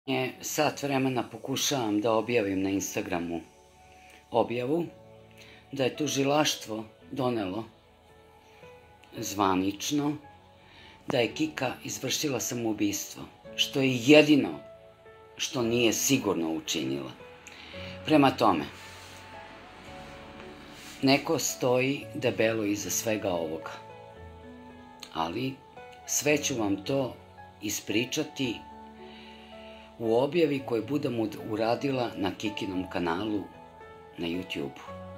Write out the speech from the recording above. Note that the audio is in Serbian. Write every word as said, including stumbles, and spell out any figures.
Je sat vremena pokušavam da objavim na Instagramu objavu da je tužilaštvo donelo zvanično da je Kika izvršila samoubistvo, što je jedino što nije sigurno učinila. Prema tome, neko stoji debelo iza svega ovoga, ali sve ću vam to ispričati u objavi koju budem uradila na Kikinom kanalu na YouTube-u.